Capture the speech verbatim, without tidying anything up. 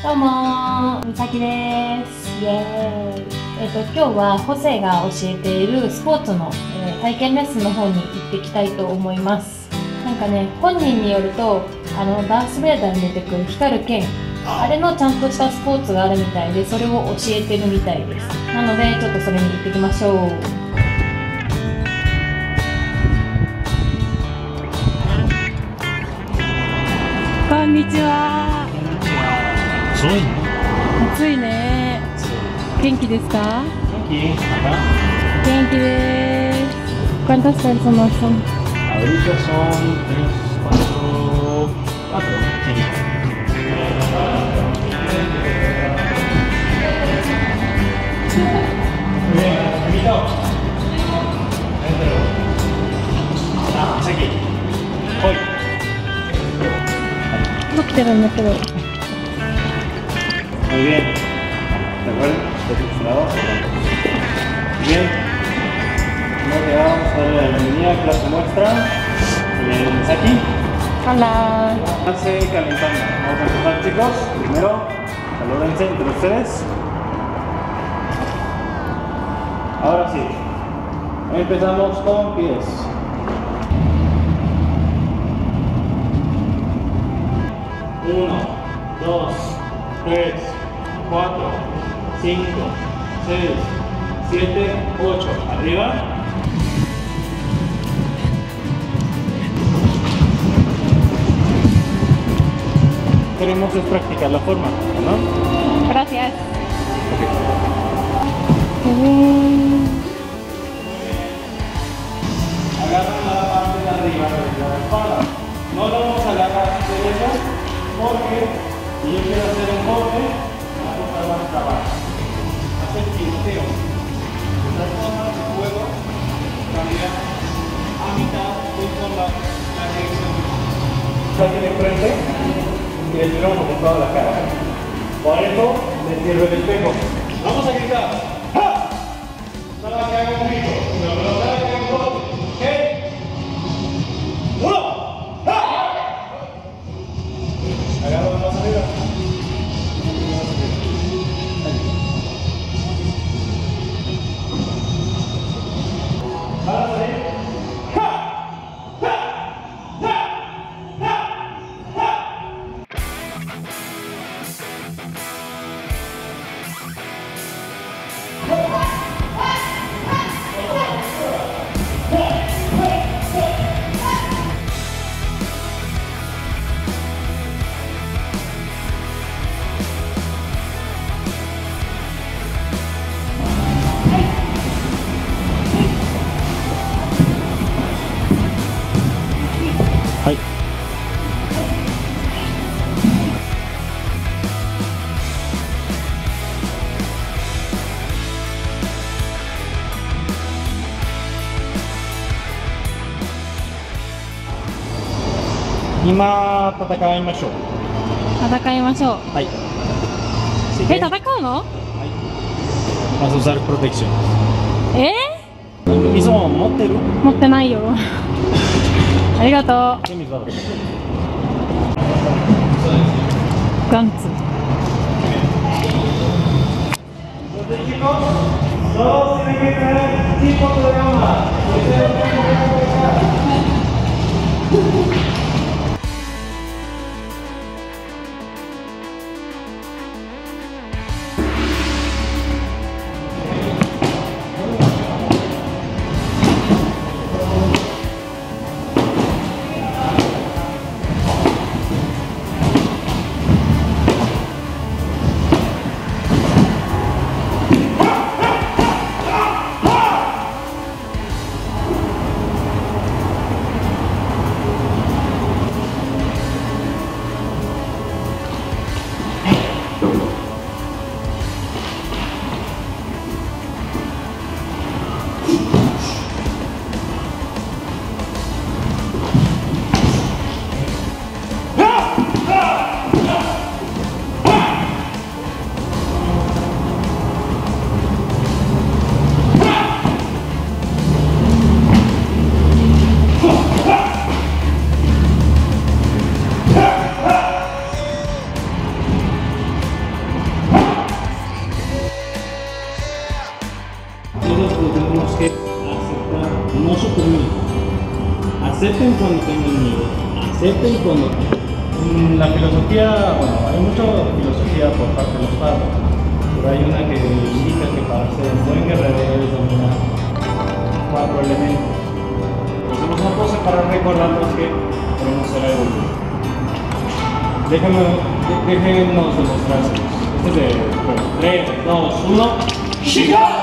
どうもー、みさきです。イエーイ。えっと、今日はホセが教えているスポーツの、えー体験レッスンの方に行ってきたいと思います。なんかね、本人によると、あの、ダースベイダーに出てくる光る剣、あれのちゃんとしたスポーツがあるみたいで、それを教えてるみたいです。なので、ちょっとそれに行ってきましょう。こんにちは。 暑いね。 暑いね。元気ですか？ 元気かな？ 元気です。¿Cuántas personas son? Ahorita son tres, cuatro, cuatro, cinco. Muy bien, amiguito. Adentro. Ah, es aquí. Hoy. 撮ってるんだけど。 Muy bien. ¿De acuerdo? De este lado. Muy bien. Vamos a darle la bienvenida a clase muestra. Bien, aquí. Hola. Hace calentando. Vamos a empezar, chicos. Primero, salúdense entre ustedes. Ahora sí. Empezamos con pies. Uno, dos, tres, cuatro, cinco, seis, siete, ocho. Arriba. Queremos es practicar la forma, ¿no? Gracias. Agarran la parte de arriba de la espalda. No lo vamos a agarrar de eso porque si yo quiero hacer un corte, las cosas van a trabar. Hacer piloteo. De tal forma que puedo cambiar a mitad con la, la dirección. Alguien enfrente y le tiramos con toda la cara. Por eso le cierro el espejo. Vamos a gritar. ¡Ja! Nada que haga un grito, pero no nada que haga un corte. ¿Ok? ¡Uno! ¡Ja! Agarro más arriba. Ahora salir. ¡Ja! ¡Ja! ¡Ja! ¡Ja! ¡Ja!はい。今戦いましょう。 戦いましょう。 はい。 え、戦うの？ はい。Vas a usar protección. え水も持ってる？ ー、持ってないよ。ありがとう。 で水はどう？ ガンツ。 Entonces, chicos, todos tienen que tener tipo de gama. acepten cuando tengan miedo, acepten cuando... Mm, La filosofía, bueno, hay mucha filosofía por parte de los padres, pero hay una que indica que para ser un buen guerrero debes dominar cuatro elementos. Hacemos una cosa para recordarnos que queremos ser algo. Déjenme, déjenos demostrárselos. Este es de tres, dos, uno. ¡Shiga!